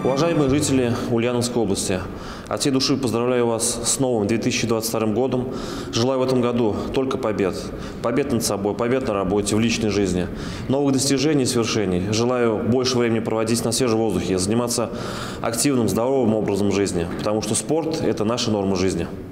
Уважаемые жители Ульяновской области, от всей души поздравляю вас с новым 2022 годом. Желаю в этом году только побед. Побед над собой, побед на работе, в личной жизни, новых достижений и свершений. Желаю больше времени проводить на свежем воздухе, заниматься активным, здоровым образом жизни, потому что спорт – это наша норма жизни.